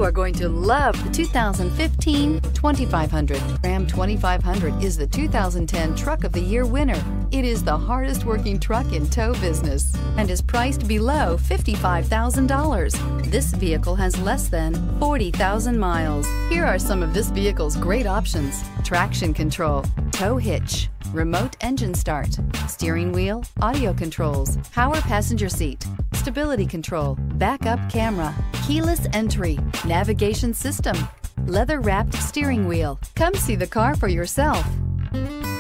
You are going to love the 2015 2500. Ram 2500 is the 2010 Truck of the Year winner. It is the hardest working truck in tow business and is priced below $55,000. This vehicle has less than 40,000 miles. Here are some of this vehicle's great options: traction control, tow hitch, remote engine start, steering wheel audio controls, power passenger seat, stability control, backup camera, keyless entry, navigation system, leather-wrapped steering wheel. Come see the car for yourself.